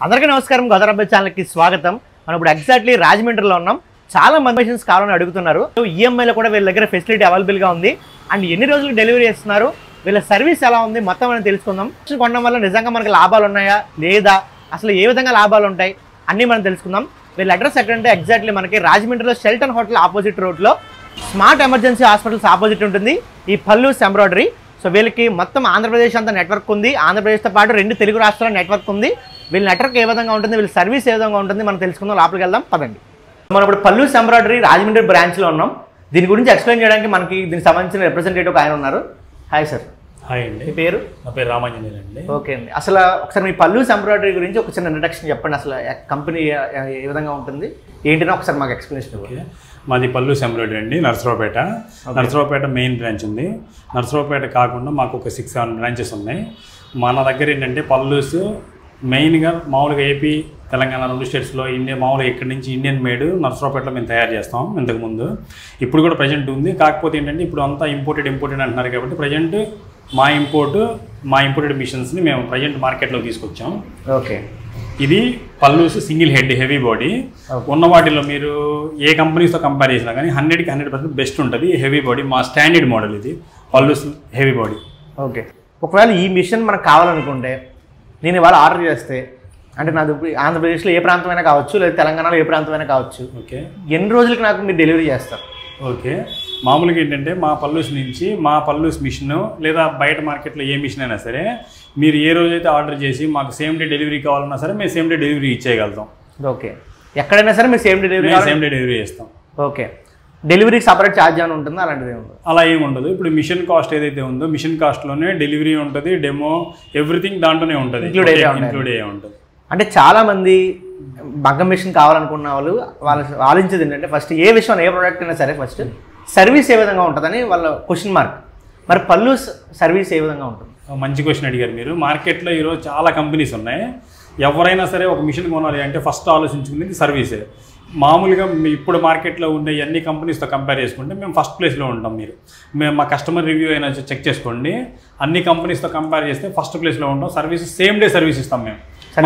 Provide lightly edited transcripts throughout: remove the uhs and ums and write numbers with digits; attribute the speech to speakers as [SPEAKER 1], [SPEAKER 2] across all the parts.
[SPEAKER 1] అందరికీ నమస్కారం. గోదావరి ఛానల్కి స్వాగతం. మనం ఇప్పుడు ఎగ్జాక్ట్లీ రాజమండ్రిలో ఉన్నాం. చాలా మంది మెషిన్స్ కావాలని అడుగుతున్నారు. ఈఎంఐలో కూడా వీళ్ళ దగ్గర ఫెసిలిటీ అవైలబుల్గా ఉంది. అండ్ ఎన్ని రోజులు డెలివరీ చేస్తున్నారు, వీళ్ళ సర్వీస్ ఎలా ఉంది మొత్తం మనం తెలుసుకుందాం. కొనడం వల్ల నిజంగా మనకి లాభాలు ఉన్నాయా లేదా, అసలు ఏ విధంగా లాభాలు ఉంటాయి అన్నీ మనం తెలుసుకుందాం. వీళ్ళ అడ్రస్ ఎక్కడంటే ఎగ్జాక్ట్లీ మనకి రాజమండ్రిలో షెల్టన్ హోటల్ ఆపోజిట్ రోడ్లో స్మార్ట్ ఎమర్జెన్సీ హాస్పిటల్స్ ఆపోజిట్ ఉంటుంది ఈ పల్లూస్ ఎంబ్రాయిడరీ. సో వీళ్ళకి మొత్తం ఆంధ్రప్రదేశ్ అంతా నెట్వర్క్ ఉంది. ఆంధ్రప్రదేశ్తో పాటు 2 తెలుగు రాష్ట్రాల నెట్వర్క్ ఉంది. వీళ్ళ నెట్వర్క్ ఏ విధంగా ఉంటుంది, వీళ్ళ సర్వీస్ ఏ విధంగా ఉంటుంది మనం తెలుసుకుందాం. లోపలికి వెళ్దాం పదండి. మనం ఇప్పుడు పల్లూస్ ఎంబ్రాయిడరీ రాజమండ్రి బ్రాంచ్లో ఉన్నాం. దీని గురించి ఎక్స్ప్లెయిన్ చేయడానికి మనకి దీనికి సంబంధించిన రిప్రజెంటేటివ్ ఆయన ఉన్నారు. Hi sir.
[SPEAKER 2] హాయ్ అండి.
[SPEAKER 1] మీ పేరు?
[SPEAKER 2] నా పేరు రామాంజనేయులు అండి.
[SPEAKER 1] ఓకే అండి. అసలు ఒకసారి మీ పల్లూస్ ఎంబ్రాయిడరీ గురించి ఒక చిన్న ఇంట్రడక్షన్ చెప్పండి. అసలు కంపెనీ ఏ విధంగా ఉంటుంది ఏంటినో ఒకసారి మాకు ఎక్స్ప్లెనేషన్ ఇవ్వండి.
[SPEAKER 2] మాది పల్లూస్ ఎంబ్రాయిడరీ అండి, నరసరావుపేట. నరసరావుపేట మెయిన్ బ్రాంచ్ ఉంది. నరసరావుపేట కాకుండా మాకు ఒక 6-7 బ్రాంచెస్ ఉన్నాయి. మన దగ్గర ఏంటంటే పల్లూస్ మెయిన్గా మామూలుగా ఏపీ తెలంగాణ 2 స్టేట్స్లో ఇండియా మామూలుగా ఇక్కడి నుంచి ఇండియన్ మేడ్ నరసరావుపేటలో మేము తయారు చేస్తాం ఇంతకుముందు. ఇప్పుడు కూడా ప్రజెంట్ ఉంది. కాకపోతే ఏంటంటే ఇప్పుడు అంతా ఇంపోర్టెడ్ అంటున్నారు కాబట్టి ప్రజెంట్ మా ఇంపోర్టెడ్ మిషన్స్ని మేము ప్రజెంట్ మార్కెట్లో తీసుకొచ్చాం.
[SPEAKER 1] ఓకే.
[SPEAKER 2] ఇది Pallus single head heavy body. ఉన్న వాటిలో మీరు ఏ కంపెనీస్తో కంపేర్ చేసినా కానీ 100కి 100% బెస్ట్ ఉంటుంది హెవీ బాడీ. మా స్టాండర్డ్ మోడల్ ఇది పల్లూస్ హెవీ బాడీ.
[SPEAKER 1] ఓకే. ఒకవేళ ఈ మిషన్ మనకు కావాలనుకుంటే నేను ఇవాళ ఆర్డర్ చేస్తే, అంటే నాది ఆంధ్రప్రదేశ్లో ఏ ప్రాంతమైనా కావచ్చు లేదా తెలంగాణలో ఏ ప్రాంతమైనా కావచ్చు,
[SPEAKER 2] ఓకే,
[SPEAKER 1] ఎన్ని రోజులకి నాకు మీరు డెలివరీ చేస్తారు?
[SPEAKER 2] ఓకే. మామూలుగా ఏంటంటే మా పల్లూస్ నుంచి మా పల్లూస్ మిషన్ లేదా బయట మార్కెట్లో ఏ మిషన్ అయినా సరే మీరు ఏ రోజైతే ఆర్డర్ చేసి మాకు సేమ్ డే డెలివరీ కావాలన్నా సరే మేము సేమ్ డే డెలివరీ ఇచ్చేయగలుగుతాం.
[SPEAKER 1] ఓకే. ఎక్కడైనా సరే మీరు సేమ్ డే
[SPEAKER 2] డెలివరీ చేస్తాం.
[SPEAKER 1] ఓకే. డెలివరీకి సపరేట్ ఛార్జ్ అని ఉంటుందా? అలాంటిది ఉండదు.
[SPEAKER 2] అలా ఏమి ఉండదు. ఇప్పుడు మిషన్ కాస్ట్ ఏదైతే ఉందో మిషన్ కాస్ట్లోనే డెలివరీ ఉంటుంది, డెమో ఎవ్రీథింగ్ దాంట్లోనే ఉంటుంది, ఇంక్లూడ్ అయ్యే ఉంటుంది.
[SPEAKER 1] అంటే చాలామంది మగ్గం మిషన్ కావాలనుకున్న వాళ్ళు ఆలోచించేది ఏంటంటే ఫస్ట్ ఏ విషయం ఏ ప్రోడక్ట్ అయినా సరే ఫస్ట్ సర్వీస్ ఏ విధంగా ఉంటుందని వాళ్ళ క్వశ్చన్ మార్క్. మరి పల్లూస్ సర్వీస్ ఏ విధంగా ఉంటుంది?
[SPEAKER 2] మంచి క్వశ్చన్ అడిగారు మీరు. మార్కెట్లో ఈరోజు చాలా కంపెనీస్ ఉన్నాయి. ఎవరైనా సరే ఒక మిషన్ కొనాలి అంటే ఫస్ట్ ఆలోచించుకునేది సర్వీసే. మామూలుగా ఇప్పుడు మార్కెట్లో ఉండే అన్ని కంపెనీస్తో కంపేర్ చేసుకుంటే మేము ఫస్ట్ ప్లేస్లో ఉంటాం. మేము మా కస్టమర్ రివ్యూ అయినా చెక్ చేసుకోండి. అన్ని కంపెనీస్తో కంపేర్ చేస్తే ఫస్ట్ ప్లేస్లో ఉంటాం. సర్వీస్ సేమ్ డే సర్వీస్ ఇస్తాం మేము.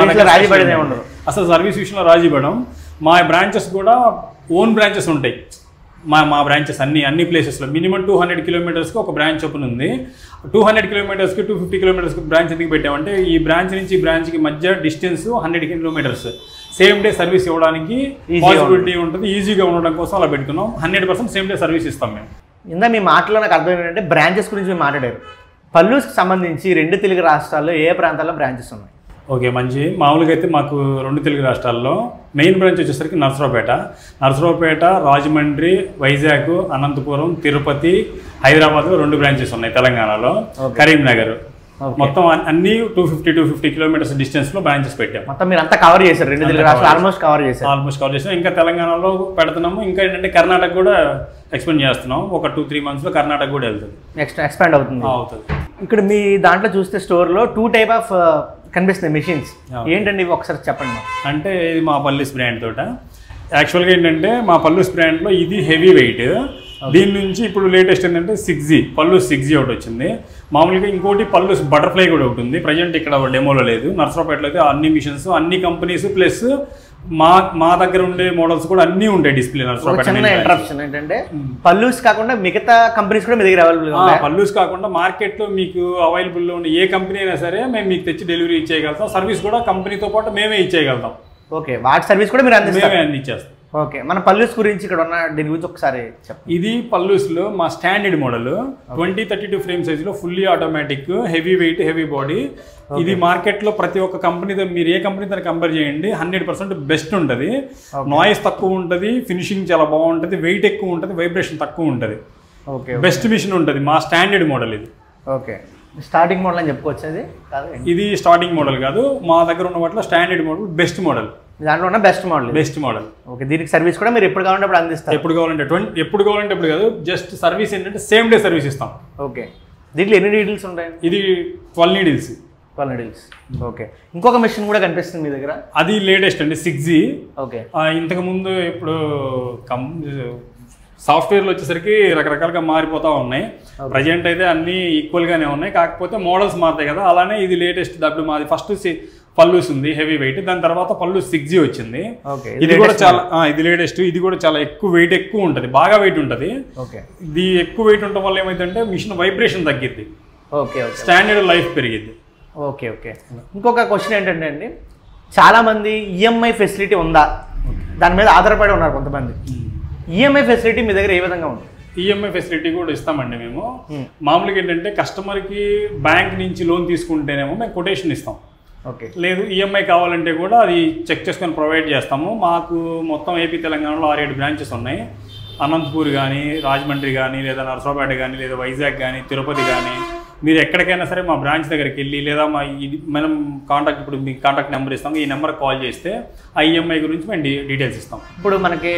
[SPEAKER 2] అసలు సర్వీస్ విషయంలో రాజీ పడం. మా బ్రాంచెస్ కూడా ఓన్ బ్రాంచెస్ ఉంటాయి. మా బ్రాంచెస్ అన్ని ప్లేసెస్లో మినిమం 200 కిలోమీటర్స్కి ఒక బ్రాంచ్ ఓపెన్ ఉంది. 200 కిలోమీటర్స్కి 250 కిలోమీటర్స్కి బ్రాంచ్ ఎందుకు పెట్టామంటే ఈ బ్రాంచ్ నుంచి ఈ బ్రాంచ్కి మధ్య distance 100 kilometres. Same day service ఇవ్వడానికి పాసిబిలిటీ ఉంటుంది, ఈజీగా ఉండడం కోసం అలా పెట్టుకున్నాం. 100% సేమ్ డే సర్వీస్ ఇస్తాం మేము.
[SPEAKER 1] ఇందా మీ మాటలో నాకు అర్థం ఏంటంటే బ్రాంచెస్ గురించి మీరు మాట్లాడారు. పల్లూస్కి సంబంధించి 2 తెలుగు రాష్ట్రాల్లో ఏ ప్రాంతాల్లో బ్రాంచెస్ ఉన్నాయి?
[SPEAKER 2] ఓకే, మంచి. మామూలుగా అయితే మాకు 2 తెలుగు రాష్ట్రాల్లో మెయిన్ బ్రాంచ్ వచ్చేసరికి నరసరావుపేట, రాజమండ్రి, వైజాగ్, అనంతపురం, తిరుపతి, హైదరాబాద్లో 2 బ్రాంచెస్ ఉన్నాయి. తెలంగాణలో కరీంనగర్. మొత్తం అన్ని 250 కిలోమీటర్స్ డిస్టెన్స్లో బ్రాంచెస్ పెట్టాం.
[SPEAKER 1] మొత్తం మీరు అంతా కవర్ చేశారు. 2 తెలుగు రాష్ట్రాలు ఆల్మోస్ట్ కవర్ చేసాం. ఇంకా
[SPEAKER 2] తెలంగాణలో పెడుతున్నాము. ఇంకా ఏంటంటే కర్ణాటక కూడా ఎక్స్పెండ్ చేస్తున్నాం. ఒక 2-3 మంత్స్లో కర్ణాటక కూడా వెళ్తుంది,
[SPEAKER 1] ఎక్స్పాండ్ అవుతుంది. ఇక్కడ మీ దాంట్లో చూస్తే స్టోర్లో 2 టైప్ ఆఫ్ కనిపిస్తున్నాయి మిషన్స్. ఏంటండి ఇవి ఒకసారి చెప్పండి.
[SPEAKER 2] అంటే ఇది మా పల్లూస్ బ్రాండ్ తోట. యాక్చువల్గా ఏంటంటే మా పల్లూస్ బ్రాండ్లో ఇది హెవీ వెయిట్. దీని నుంచి ఇప్పుడు లేటెస్ట్ ఏంటంటే 6G పల్లూస్ 6G ఒకటి వచ్చింది. మామూలుగా ఇంకోటి పల్లూస్ బటర్ఫ్లై కూడా ఒకటి ఉంది. ప్రజెంట్ ఇక్కడ డెమోలో లేదు. నరసరావుపేటలో అయితే అన్ని మిషన్స్, అన్ని కంపెనీస్ ప్లస్ మా దగ్గర ఉండే మోడల్స్ కూడా అన్నీ ఉంటాయి డిస్ప్లే.
[SPEAKER 1] ఇంటరప్షన్ ఏంటంటే పల్లూస్ కాకుండా మిగతా కంపెనీస్ కూడా మీ దగ్గర అవైలబుల్.
[SPEAKER 2] పల్లూస్ కాకుండా మార్కెట్లో మీకు అవైలబుల్లో ఉన్న ఏ కంపెనీ అయినా సరే మేము మీకు తెచ్చి డెలివరీ ఇచ్చేయగలుగుతాం. సర్వీస్ కూడా కంపెనీతో పాటు మేమే ఇచ్చేయగలుగుతాం.
[SPEAKER 1] ఓకే. వాటి సర్వీస్ కూడా మీరు
[SPEAKER 2] అందించేస్తాం.
[SPEAKER 1] ఓకే. మన పల్లూస్ గురించి ఇక్కడ ఉన్న దీని గురించి ఒకసారి చెప్పండి.
[SPEAKER 2] ఇది పల్లూస్లో మా స్టాండర్డ్ మోడల్ 2032 ఫ్రేమ్ సైజులో fully automatic heavy weight heavy body. ఇది మార్కెట్లో ప్రతి ఒక్క కంపెనీతో మీరు ఏ కంపెనీతో కంపేర్ చేయండి 100% బెస్ట్ ఉంటుంది. నాయిస్ తక్కువ ఉంటుంది, ఫినిషింగ్ చాలా బాగుంటుంది, వెయిట్ ఎక్కువ ఉంటుంది, వైబ్రేషన్ తక్కువ ఉంటుంది.
[SPEAKER 1] ఓకే.
[SPEAKER 2] బెస్ట్ మిషన్ ఉంటుంది. మా స్టాండర్డ్ మోడల్ ఇది.
[SPEAKER 1] ఓకే. స్టార్టింగ్ మోడల్ అని చెప్పుకోవచ్చు.
[SPEAKER 2] ఇది స్టార్టింగ్ మోడల్ కాదు. మా దగ్గర ఉన్న వాటిలో స్టాండర్డ్ మోడల్ బెస్ట్ మోడల్.
[SPEAKER 1] దాంట్లో ఉన్న బెస్ట్ మోడల్. ఓకే. దీనికి సర్వీస్ కూడా మీరు ఎప్పుడు కావాలంటే అప్పుడు అందిస్తారు.
[SPEAKER 2] ఎప్పుడు కావాలంటే ఎప్పుడు కాదు. జస్ట్ సర్వీస్ ఏంటంటే సేమ్ డే సర్వీస్ ఇస్తాం.
[SPEAKER 1] ఓకే. దీంట్లో ఎన్ని డీటెయిల్స్ ఉంటాయి?
[SPEAKER 2] ఇది 12 నీడిల్స్.
[SPEAKER 1] ఓకే. ఇంకొక మెషిన్ కూడా కనిపిస్తుంది మీ దగ్గర.
[SPEAKER 2] అది లేటెస్ట్ అండి 6G.
[SPEAKER 1] ఓకే.
[SPEAKER 2] ఇంతకుముందు ఇప్పుడు సాఫ్ట్వేర్లు వచ్చేసరికి రకరకాలుగా మారిపోతూ ఉన్నాయి. ప్రజెంట్ అయితే అన్నీ ఈక్వల్గానే ఉన్నాయి. కాకపోతే మోడల్స్ మారుతాయి కదా, అలానే ఇది లేటెస్ట్. మాది పల్లూస్ ఉంది హెవీ వెయిట్, దాని తర్వాత పల్లూస్ 6G వచ్చింది. ఇది కూడా చాలా ఇది లేటెస్ట్, ఇది కూడా చాలా ఎక్కువ వెయిట్ ఎక్కువ ఉంటుంది, బాగా వెయిట్ ఉంటుంది. ఇది ఎక్కువ వెయిట్ ఉండటం వల్ల ఏమైందంటే మిషన్ వైబ్రేషన్ తగ్గిద్ది, స్టాండర్డ్ లైఫ్ పెరిగిద్ది.
[SPEAKER 1] Okay okay. ఇంకొక క్వశ్చన్ ఏంటంటే అండి, చాలామంది ఈఎంఐ ఫెసిలిటీ ఉందా దాని మీద ఆధారపడి ఉన్నారు కొంతమంది. ఈఎంఐ ఫెసిలిటీ మీ దగ్గర ఏ విధంగా ఉంది?
[SPEAKER 2] ఈఎంఐ ఫెసిలిటీ కూడా ఇస్తామండి మేము. మామూలుగా ఏంటంటే కస్టమర్కి బ్యాంక్ నుంచి లోన్ తీసుకుంటేనేమో మేము కొటేషన్ ఇస్తాం, లేదు ఈఎంఐ కావాలంటే కూడా అది చెక్ చేసుకొని ప్రొవైడ్ చేస్తాము. మాకు మొత్తం ఏపీ తెలంగాణలో 6-7 బ్రాంచెస్ ఉన్నాయి. అనంతపూర్ కానీ, రాజమండ్రి కానీ, లేదా నరసరావుపేట కానీ, లేదా వైజాగ్ కానీ, తిరుపతి కానీ, మీరు ఎక్కడికైనా సరే మా బ్రాంచ్ దగ్గరికి వెళ్ళి, లేదా మా ఇది మనం కాంటాక్ట్, ఇప్పుడు మీకు కాంటాక్ట్ నెంబర్ ఇస్తాం, ఈ నెంబర్కి కాల్ చేస్తే ఆ ఈఎంఐ గురించి మేము డీటెయిల్స్ ఇస్తాం.
[SPEAKER 1] ఇప్పుడు మనకి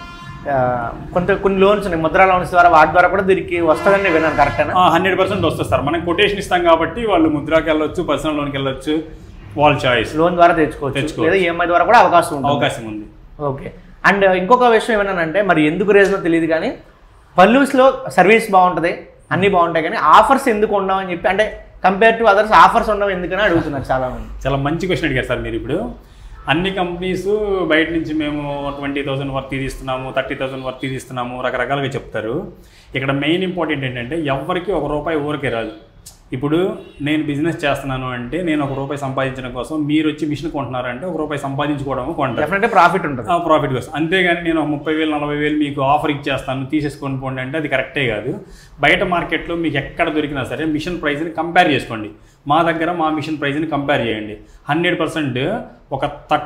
[SPEAKER 1] కొన్ని లోన్స్ ఉన్నాయి, ముద్రా లోన్స్ ద్వారా, వాటి ద్వారా కూడా దీనికి వస్తుందని విన్నాను, కరెక్టేనా?
[SPEAKER 2] 100% వస్తుంది సార్. మనం కొటేషన్ ఇస్తాం కాబట్టి వాళ్ళు ముద్రాకి వెళ్ళొచ్చు, పర్సనల్ లోన్కి వెళ్ళొచ్చు, వాళ్ళ చాయిస్.
[SPEAKER 1] లోన్ ద్వారా తెచ్చుకోవచ్చు, లేదా ఈఎంఐ ద్వారా కూడా అవకాశం ఉంది. ఓకే. అండ్ ఇంకొక విషయం ఏమన్నానంటే, మరి ఎందుకు రీజన్ తెలియదు కానీ పల్లూస్లో సర్వీస్ బాగుంటుంది, అన్నీ బాగుంటాయి, కానీ ఆఫర్స్ ఎందుకు ఉండవని చెప్పి, అంటే కంపేర్ టు అదర్స్ ఆఫర్స్ ఉండవు ఎందుకని అడుగుతున్నారు చాలామంది.
[SPEAKER 2] చాలా మంచి క్వశ్చన్ అడిగారు సార్ మీరు. ఇప్పుడు అన్ని కంపెనీస్ బయట నుంచి మేము 20,000 వర్త్ తీస్తున్నాము, 30,000 వర్త్ తీస్తున్నాము, రకరకాలుగా చెప్తారు. ఇక్కడ మెయిన్ ఇంపార్టెంట్ ఏంటంటే ఎవరికి ₹1 ఊరికే రాదు. ఇప్పుడు నేను బిజినెస్ చేస్తున్నాను అంటే నేను ₹1 సంపాదించడం కోసం, మీరు వచ్చి మిషన్ కొంటున్నారంటే ₹1 సంపాదించుకోవడం కొంటారు,
[SPEAKER 1] ప్రాఫిట్ ఉంటుంది,
[SPEAKER 2] ప్రాఫిట్ కోసం. అంతేగాని నేను 30,000-40,000 మీకు ఆఫర్ ఇచ్చేస్తాను తీసేసుకొని పోండి అంటే అది కరెక్టే కాదు. బయట మార్కెట్లో మీకు ఎక్కడ దొరికినా సరే మిషన్ ప్రైస్ని కంపేర్ చేసుకోండి, మా దగ్గర మా మిషన్ ప్రైస్ని కంపేర్ చేయండి. 100% ఒక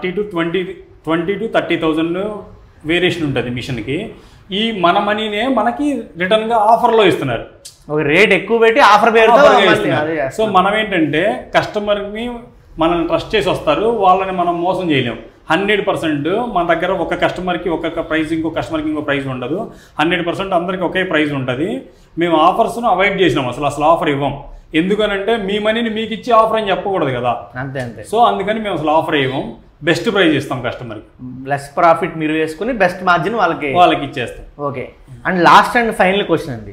[SPEAKER 2] 20,000-30,000 వేరియేషన్ ఉంటుంది మిషన్కి. ఈ మన మనీనే మనకి రిటర్న్గా ఆఫర్లో ఇస్తున్నారు,
[SPEAKER 1] ఒక రేట్ ఎక్కువ పెట్టి ఆఫర్ పేరుతో.
[SPEAKER 2] సో మనం ఏంటంటే కస్టమర్ని మనల్ని ట్రస్ట్ చేసి వస్తారు, వాళ్ళని మనం మోసం చేయలేము. 100% మన దగ్గర ఒక కస్టమర్కి ఒక్కొక్క ప్రైస్, ఇంకో కస్టమర్కి ఇంకో ప్రైస్ ఉండదు. 100% అందరికి ఒకే ప్రైస్ ఉంటుంది. మేము ఆఫర్స్ను అవాయిడ్ చేసినాం, అసలు ఆఫర్ ఇవ్వం. ఎందుకనంటే మీ మనీని మీకు ఇచ్చి ఆఫర్ అని చెప్పకూడదు కదా,
[SPEAKER 1] అంతే అంతే.
[SPEAKER 2] సో అందుకని మేము అసలు ఆఫర్ ఇవ్వం, బెస్ట్ ప్రైస్ ఇస్తాం కస్టమర్కి.
[SPEAKER 1] లెస్ ప్రాఫిట్ మీరు వేసుకుని బెస్ట్ మార్జిన్ వాళ్ళకి
[SPEAKER 2] ఇచ్చేస్తాం.
[SPEAKER 1] Okay. And last and final question అండి,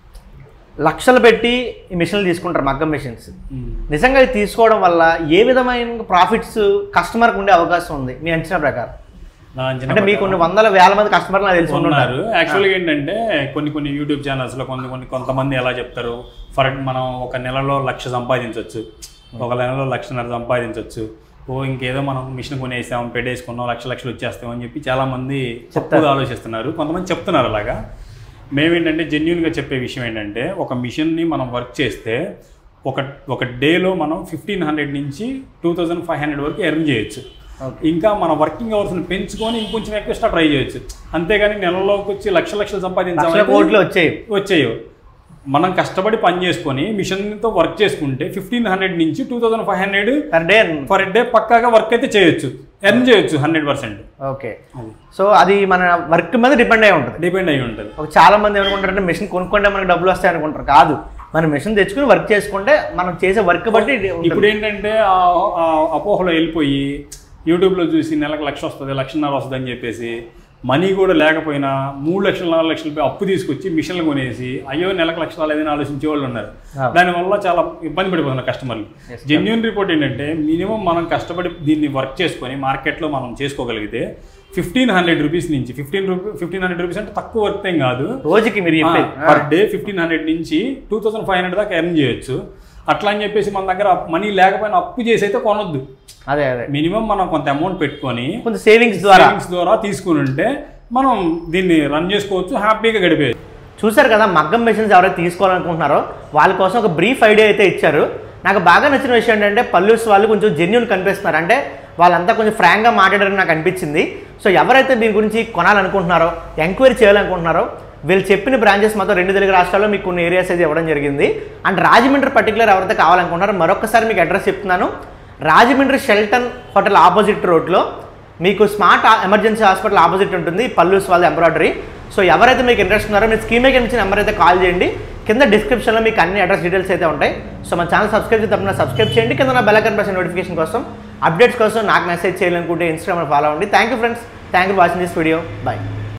[SPEAKER 1] లక్షలు పెట్టి ఈ మిషన్లు తీసుకుంటారు, మగ్గం మిషన్స్. నిజంగా ఇది తీసుకోవడం వల్ల ఏ విధమైన ప్రాఫిట్స్ కస్టమర్కి ఉండే అవకాశం ఉంది మీ అంచనా ప్రకారం? అంటే మీకు కొన్ని 100,000 మంది కస్టమర్లు నాకు తెలిసి ఉన్నారు.
[SPEAKER 2] యాక్చువల్గా ఏంటంటే కొన్ని యూట్యూబ్ ఛానల్స్లో కొంతమంది ఎలా చెప్తారు, మనం ఒక నెలలో 1,00,000 సంపాదించవచ్చు, ఒక నెలలో 1,50,000 సంపాదించవచ్చు, ఇంకేదో మనం మిషన్ కొనేసాం, పెట్టేసుకున్నాం, లక్షలు వచ్చేస్తామని చెప్పి చాలామంది తప్పుగా ఆలోచిస్తున్నారు. కొంతమంది చెప్తున్నారు అలాగా. మేమేంటంటే జెన్యున్గా చెప్పే విషయం ఏంటంటే, ఒక మిషన్ని మనం వర్క్ చేస్తే ఒక డేలో మనం 1,500 నుంచి 2,500 వరకు ఎర్న్ చేయొచ్చు. ఇంకా మన వర్కింగ్ అవర్స్ని పెంచుకొని ఇంకొంచెం ఎక్స్ట్రా ట్రై చేయొచ్చు. అంతేగాని నెలలోకి వచ్చి లక్షలు సంపాదించాలి వచ్చేయో. మనం కష్టపడి పని చేసుకొని మిషన్తో వర్క్ చేసుకుంటే 1,500 నుంచి 2,500 పర్ డే పక్కాగా వర్క్ అయితే చేయొచ్చు, ఎర్న్ చేయొచ్చు 100%.
[SPEAKER 1] ఓకే. సో అది మన వర్క్ మీద డిపెండ్ అయి ఉంటుంది. చాలా మంది ఏమనుకుంటారంటే మిషన్ కొనుక్కుంటే మనకు డబ్బులు వస్తాయి అనుకుంటారు. కాదు, మనం మిషన్ తెచ్చుకుని వర్క్ చేసుకుంటే మనం చేసే వర్క్ బట్టి.
[SPEAKER 2] ఇప్పుడు ఏంటంటే అపోహలో వెళ్ళిపోయి యూట్యూబ్లో చూసి నెలకు 1,00,000 వస్తుంది, 1,50,000 వస్తుంది అని చెప్పేసి మనీ కూడా లేకపోయినా 3 లక్షలు 4 లక్షలు అప్పు తీసుకొచ్చి మిషన్లు కొనేసి అయ్యో నెలకు 1,00,000 రాలేదని ఆలోచించే వాళ్ళు ఉన్నారు. దానివల్ల చాలా ఇబ్బంది పడిపోతున్నారు కస్టమర్లు. జెన్యూన్ రిపోర్ట్ ఏంటంటే మినిమం మనం కష్టపడి దీన్ని వర్క్ చేసుకొని మార్కెట్లో మనం చేసుకోగలిగితే 1,500 రూపీస్ నుంచి 1,500 రూపీస్ అంటే తక్కువ వర్క్ ఏం కాదు,
[SPEAKER 1] రోజుకి మీరు
[SPEAKER 2] పర్ డే 1,500 నుంచి 2,500 దాకా ఎర్న్ చేయొచ్చు. అట్లా అని చెప్పేసి మన దగ్గర మనీ లేకపోయినా అప్పు చేసి అయితే కొనొద్దు.
[SPEAKER 1] అదే
[SPEAKER 2] మినిమం మనం కొంత అమౌంట్ పెట్టుకొని
[SPEAKER 1] కొంత సేవింగ్స్ ద్వారా
[SPEAKER 2] తీసుకుని ఉంటే మనం దీన్ని రన్ చేసుకోవచ్చు, హ్యాపీగా గడిపేయచ్చు.
[SPEAKER 1] చూసారు కదా, మగ్గం మెషిన్స్ ఎవరైతే తీసుకోవాలనుకుంటున్నారో వాళ్ళ కోసం ఒక బ్రీఫ్ ఐడియా అయితే ఇచ్చారు. నాకు బాగా నచ్చిన విషయం ఏంటంటే పల్లూస్ వాళ్ళు కొంచెం జెన్యూన్ కనిపిస్తున్నారు, అంటే వాళ్ళంతా కొంచెం ఫ్రాంక్గా మాట్లాడారని నాకు అనిపించింది. సో ఎవరైతే దీని గురించి కొనాలనుకుంటున్నారో, ఎంక్వైరీ చేయాలనుకుంటున్నారో, వీళ్ళు చెప్పిన బ్రాంచెస్ మొత్తం 2 తెలుగు రాష్ట్రాల్లో మీకు కొన్ని ఏరియాస్ అయితే ఇవ్వడం జరిగింది. అండ్ రాజమండ్రి పర్టికులర్ ఎవరైతే కావాలనుకుంటున్నారో మరొకసారి మీకు అడ్రస్ చెప్తున్నాను. రాజమండ్రి షెల్టన్ హోటల్ ఆపోజిట్ రోడ్లో మీకు స్మార్ట్ ఎమర్జెన్సీ హాస్పిటల్ ఆపోజిట్ ఉంటుంది పల్లూస్ వాళ్ళ ఎంబ్రాయిడరీ. సో ఎవరైతే మీకు ఇంట్రెస్ట్ ఉన్నారో మీరు స్క్రీన్ మీద ఇచ్చిన నెంబర్ అయితే కాల్ చేయండి. కింద డిస్క్రిప్షన్లో మీకు అన్ని అడ్రస్ డీటెయిల్స్ అయితే ఉంటాయి. సో మన ఛానల్ సబ్స్క్రైబ్ చేసి తప్పకుండా సబ్స్క్రైబ్ చేయండి. కింద నా బెల్ ఐకాన్ ప్రెస్ నోటిఫికేషన్ కోసం, అప్డేట్స్ కోసం నాకు మెసేజ్ చేయాలనుకుంటే ఇన్స్టాగ్రామ్లో ఫాలో అవ్వండి. Thank you friends, thank you for watching this video. Bye.